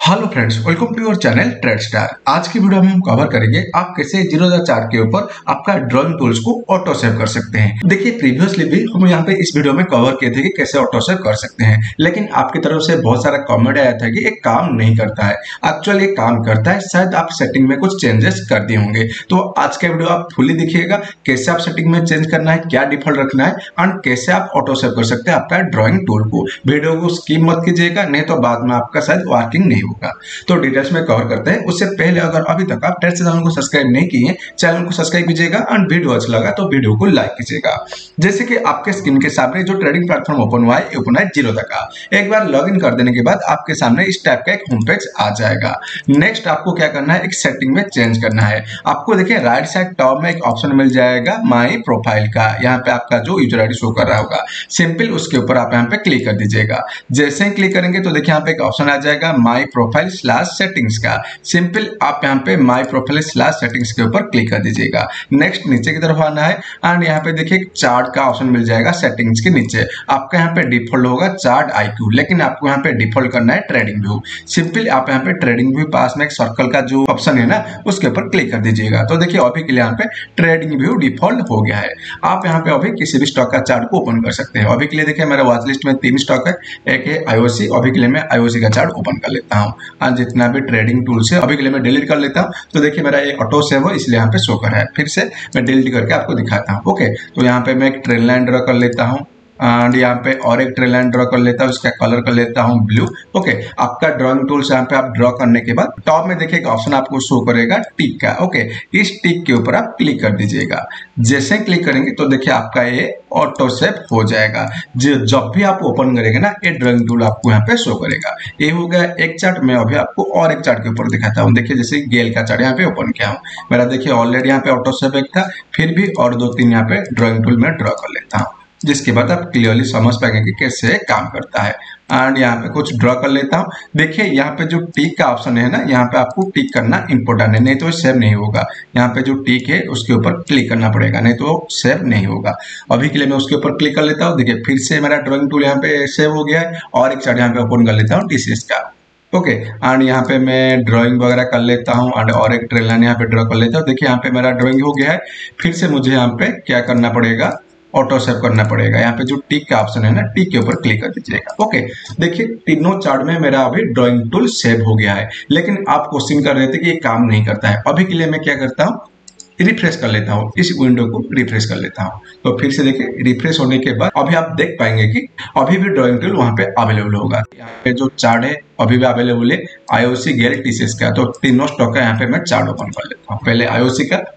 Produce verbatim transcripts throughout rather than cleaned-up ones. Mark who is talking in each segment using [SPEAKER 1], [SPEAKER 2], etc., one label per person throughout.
[SPEAKER 1] Hello friends, welcome to your channel trade star. आज की video में हम कवर करेंगे आप कैसे जीरो दशमलव चार के ऊपर आपका ड्राइंग टूल्स को ऑटो सेव कर सकते हैं। देखिए, प्रीवियसली भी हम यहाँ पे इस वीडियो में कवर किए थे कि कैसे ऑटो सेव कर सकते हैं, लेकिन आपकी तरफ से बहुत सारा कमेंट आया था कि एक काम नहीं करता है। एक्चुअली ये काम करता है, शायद आप सेटिंग में कुछ चेंजेस कर दिए होंगे। तो आज का वीडियो आप फुली देखिएगा, कैसे आप सेटिंग में चेंज करना है, क्या डिफॉल्ट रखना है एंड कैसे आप ऑटो सेव कर सकते हैं आपका ड्रॉइंग टूल को। वीडियो को स्किप मत कीजिएगा, नहीं तो बाद में आपका शायद वर्किंग नहीं होगा। तो डिटेल्स में कवर करते हैं। उससे पहले अगर अभी तक आप ट्रेड चैनल को सब्सक्राइब नहीं किए, चैनल को सब्सक्राइब कीजिएगा एंड वीडियो अच्छा लगा तो वीडियो को लाइक कीजिएगा। जैसे कि आपके स्क्रीन के सामने जो ट्रेडिंग प्लेटफॉर्म ओपन हुआ है, ओपन है जीरो तक का। एक बार लॉगिन कर देने के बाद आपके सामने इस टाइप का एक होम पेज आ जाएगा। नेक्स्ट आपको क्या करना है, एक सेटिंग में चेंज करना है। आपको देखिए राइट साइड टॉप में एक ऑप्शन मिल जाएगा माई प्रोफाइल का। यहाँ पे आपका जो यूजर आईडी शो कर रहा होगा, सिंपल उसके ऊपर आप यहाँ पे क्लिक कर दीजिएगा। जैसे ही क्लिक करेंगे तो देखिए यहाँ पे एक ऑप्शन आ जाएगा माई प्रोफाइल स्लैश सेटिंग्स का। सिंपल आप यहाँ पे माई प्रोफाइल स्लैश सेटिंग्स के ऊपर क्लिक कर दीजिएगा। नेक्स्ट नीचे की तरफ आना है एंड यहाँ पे देखिए चार्ट का ऑप्शन मिल जाएगा सेटिंग्स के नीचे। आपका यहाँ पे डिफॉल्ट होगा चार्ट आईक्यू, लेकिन आपको यहाँ पे डिफॉल्ट करना है ट्रेडिंग व्यू। सिंपल आप यहाँ पे ट्रेडिंग व्यू पास में एक सर्कल का जो ऑप्शन है ना, उसके ऊपर क्लिक कर दीजिएगा। तो देखिए अभी के लिए यहाँ पे ट्रेडिंग व्यू डिफॉल्ट हो गया है। आप यहाँ पे अभी किसी भी स्टॉक का चार्ट को ओपन कर सकते हैं। अभी के लिए देखिए मेरा वॉच लिस्ट में तीन स्टॉक है, एक है आईओसी। अभी के लिए मैं आईओसी का चार्ट ओपन कर लेता हूँ और जितना भी ट्रेडिंग टूल्स है अभी के लिए मैं डिलीट कर लेता हूँ। तो देखिए मेरा ये ऑटो सेव है, इसलिए यहाँ पे शो कर रहा है। फिर से मैं डिलीट करके आपको दिखाता हूँ। ओके, तो यहाँ पे मैं एक ट्रेन लाइन ड्रॉ कर लेता हूँ एंड यहाँ पे और एक ट्रेन लाइन ड्रॉ कर लेता हूँ, इसका कलर कर लेता हूँ ब्लू। ओके, आपका ड्राइंग टूल्स यहाँ पे आप ड्रॉ करने के बाद टॉप में देखिए एक ऑप्शन आपको शो करेगा टिक का। ओके, इस टिक के ऊपर आप क्लिक कर दीजिएगा। जैसे क्लिक करेंगे तो देखिए आपका ये ऑटो सेव हो जाएगा। जब भी आप ओपन करेंगे ना, ये ड्राइंग टूल आपको यहाँ पे शो करेगा। ये हो गया एक चार्ट। मैं अभी आपको और एक चार्ट के ऊपर दिखाता हूँ। देखिए जैसे गेल का चार्ट यहाँ पे ओपन किया हूँ, मेरा देखिए ऑलरेडी यहाँ पे ऑटो सेव एक था, फिर भी और दो तीन यहाँ पे ड्राइंग टूल में ड्रॉ कर लेता हूँ, जिसके बाद आप क्लियरली समझ पाएंगे कि कैसे काम करता है। एंड यहाँ पे कुछ ड्रॉ कर लेता हूँ। देखिए यहाँ पे जो टिक का ऑप्शन है ना, यहाँ पे आपको टिक करना इंपॉर्टेंट है, नहीं तो सेव नहीं होगा। यहाँ पे जो टिक है उसके ऊपर क्लिक करना पड़ेगा, नहीं तो सेव नहीं होगा। अभी के लिए मैं उसके ऊपर क्लिक कर लेता हूँ। देखिए फिर से मेरा ड्राइंग टूल यहाँ पे सेव हो गया है और एक चार्ट यहाँ पे ओपन कर लेता हूँ टीसीएस का। ओके, एंड यहाँ पे मैं ड्राइंग वगैरह कर लेता हूँ एंड और एक ट्रेन लाइन यहाँ पे ड्रॉ कर लेता हूँ। देखिए यहाँ पे मेरा ड्राइंग हो गया है। फिर से मुझे यहाँ पे क्या करना पड़ेगा, ऑटो सेव करना पड़ेगा। यहाँ पे जो टिक का ऑप्शन है ना, टिक के ऊपर क्लिक कर दीजिएगा। ओके, देखिए तीनों चार्ट में मेरा अभी ड्राइंग टूल सेव हो गया है, लेकिन आप क्वेश्चन कर रहे थे कि ये काम नहीं करता है। अभी के लिए मैं क्या करता हूँ, रिफ्रेश कर लेता हूँ, इस विंडो को रिफ्रेश कर लेता हूँ। तो फिर से देखिए रिफ्रेश होने के बाद अभी आप देख पाएंगे कि अभी भी ड्राइंग टूल वहाँ पे अवेलेबल होगा। यहाँ पे जो चार्ट है अभी भी अवेलेबल है, आईओसी गेल टीसीएस का। तो तीनों स्टॉक का यहाँ पे मैं चार्ट ओपन कर लेता हूँ। पहले आईओसी का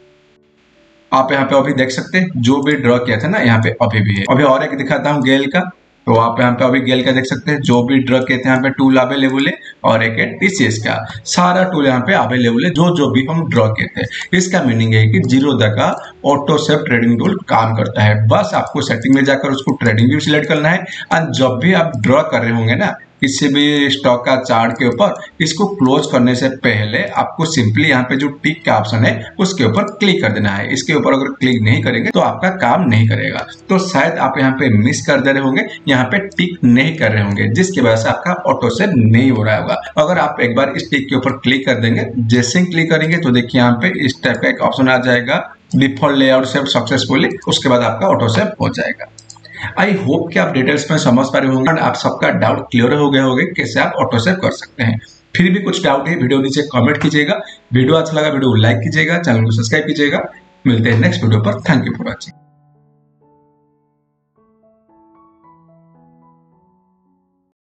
[SPEAKER 1] आप यहाँ पे अभी देख सकते हैं, जो भी ड्रॉ किया था ना यहाँ पे अभी भी है। अभी और एक दिखाता हूँ गेल का। तो आप यहाँ पे अभी गेल का देख सकते हैं, जो भी ड्रॉ किए थे यहाँ पे टूल अवेलेबल है और एक है टीसीएस का। सारा टूल यहाँ पे अवेलेबल है, जो जो भी हम ड्रॉ किए थे। इसका मीनिंग है कि जीरो का ऑटो सेव ट्रेडिंग टूल काम करता है। बस आपको सेटिंग में जाकर उसको ट्रेडिंग व्यू सिलेक्ट करना है और जब भी आप ड्रॉ कर रहे होंगे ना किसी भी स्टॉक का चार्ट के ऊपर, इसको क्लोज करने से पहले आपको सिंपली यहाँ पे जो टिक का ऑप्शन है उसके ऊपर क्लिक कर देना है। इसके ऊपर अगर क्लिक नहीं करेंगे तो आपका काम नहीं करेगा। तो शायद आप यहाँ पे मिस कर दे रहे होंगे, यहाँ पे टिक नहीं कर रहे होंगे, जिसकी वजह से आपका ऑटो सेव नहीं हो रहा होगा। अगर आप एक बार इस टिक के ऊपर क्लिक कर देंगे, जैसे ही क्लिक करेंगे तो देखिए यहाँ पे इस टाइप का एक ऑप्शन आ जाएगा डिफॉल्ट लेआउट सेव सक्सेसफुली। उसके बाद आपका ऑटो सेव हो जाएगा। आई होप कि आप डिटेल्स में समझ पा रहे होंगे और आप सबका डाउट क्लियर हो गया होगा कैसे आप ऑटो सेव कर सकते हैं। फिर भी कुछ डाउट है, वीडियो नीचे कमेंट कीजिएगा। वीडियो अच्छा लगा वीडियो को लाइक कीजिएगा, चैनल को सब्सक्राइब कीजिएगा। मिलते हैं नेक्स्ट वीडियो पर। Thank you for watching.